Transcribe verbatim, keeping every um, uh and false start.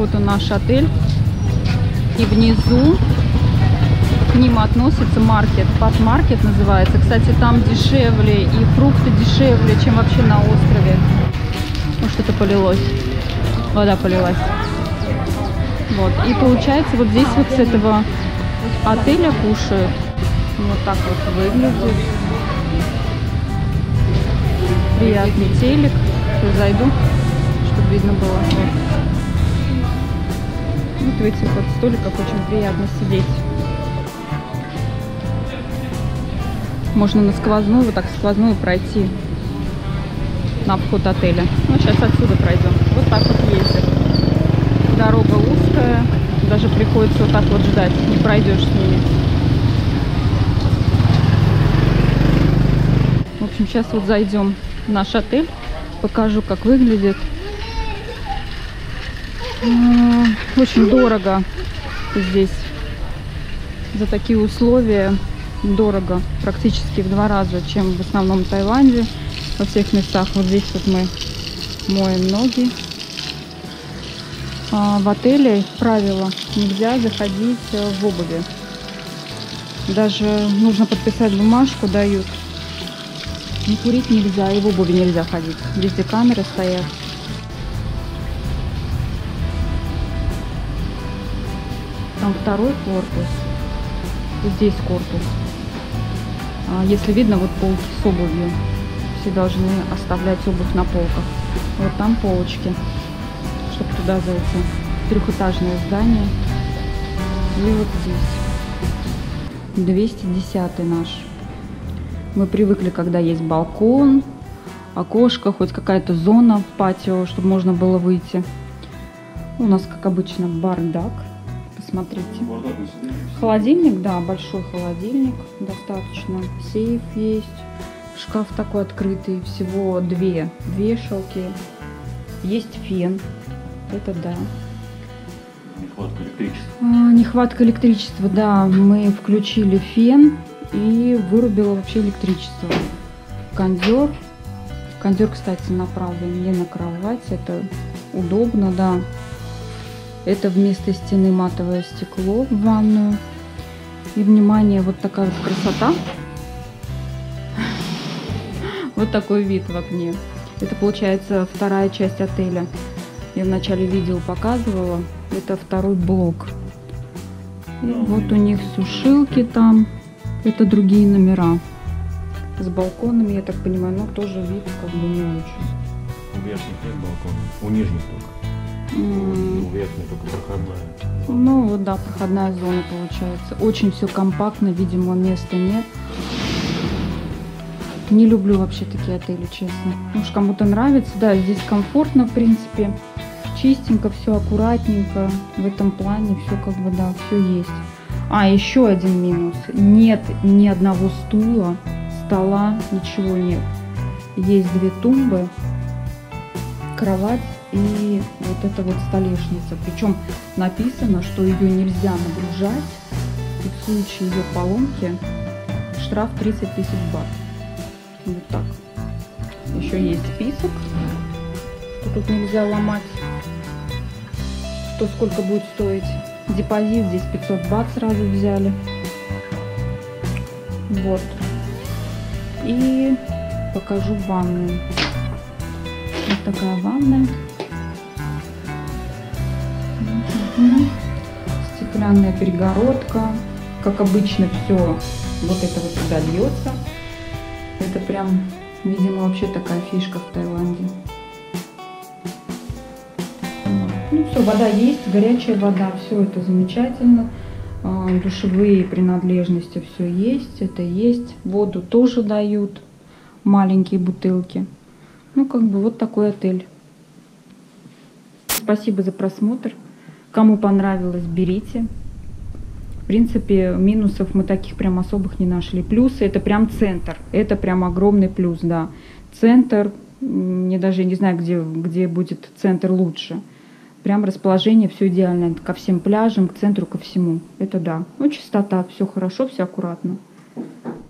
Вот он, наш отель. И внизу к ним относится маркет. Пат-маркет называется. Кстати, там дешевле и фрукты дешевле, чем вообще на острове. Ну, что-то полилось. Вода полилась. Вот. И получается, вот здесь вот с этого отеля кушают. Вот так вот выглядит. Приятный телек. Сейчас зайду, чтобы видно было. Вот. Вот в этих вот столиках очень приятно сидеть. Можно на сквозную, вот так сквозную пройти на вход отеля. Ну, сейчас отсюда пройдем. Вот так вот ездят. Дорога узкая. Даже приходится вот так вот ждать. Не пройдешь с ними. В общем, сейчас вот зайдем в наш отель. Покажу, как выглядит. Очень дорого здесь. За такие условия дорого. Практически в два раза, чем в основном Таиланде. Во всех местах. Вот здесь вот мы моем ноги. А в отеле правило: нельзя заходить в обуви. Даже нужно подписать бумажку, дают. Не курить нельзя, и в обуви нельзя ходить. Везде камеры стоят. Там второй корпус. Здесь корпус. А если видно, вот полки с обувью. Все должны оставлять обувь на полках. Вот там полочки, чтобы туда зайти. Трехэтажное здание. И вот здесь. двести десятый наш. Мы привыкли, когда есть балкон, окошко, хоть какая-то зона в патио, чтобы можно было выйти. У нас, как обычно, бардак. Посмотрите. Холодильник, да, большой холодильник. Достаточно. Сейф есть. Шкаф такой открытый. Всего две вешалки. Есть фен. Это да. Нехватка электричества. А, нехватка электричества, да. Мы включили фен и вырубило вообще электричество. Кондер. Кондер, кстати, направлен не на кровать. Это удобно, да. Это вместо стены матовое стекло в ванную. И, внимание, вот такая вот красота. Вот такой вид в окне. Это, получается, вторая часть отеля. Я в начале видео показывала. Это второй блок. И вот у них сушилки там. Это другие номера. С балконами, я так понимаю, но тоже вид как бы не очень. У верхних нет балкона. У нижних только. Mm. У верхних только проходная. Ну вот да, проходная зона получается. Очень все компактно, видимо, места нет. Не люблю вообще такие отели, честно. Может, кому-то нравится. Да, здесь комфортно, в принципе. Чистенько, все аккуратненько. В этом плане все как бы, да, все есть. А, еще один минус. Нет ни одного стула, стола, ничего нет. Есть две тумбы, кровать и вот эта вот столешница. Причем написано, что ее нельзя нагружать. И в случае ее поломки штраф тридцать тысяч бат. Вот так. Еще есть список, что тут нельзя ломать. Что сколько будет стоить. Депозит здесь пятьсот бат сразу взяли. Вот. И покажу ванную. Вот такая ванная. Стеклянная перегородка. Как обычно, все вот это вот сюда льется. Это прям, видимо, вообще такая фишка в Таиланде. Ну все, вода есть, горячая вода, все это замечательно. Душевые принадлежности все есть, это есть. Воду тоже дают, маленькие бутылки. Ну как бы вот такой отель. Спасибо за просмотр. Кому понравилось, берите. В принципе, минусов мы таких прям особых не нашли. Плюсы — это прям центр. Это прям огромный плюс, да. Центр, мне даже не знаю, где, где будет центр лучше. Прям расположение все идеально. Ко всем пляжам, к центру, ко всему. Это да. Ну, чистота, все хорошо, все аккуратно.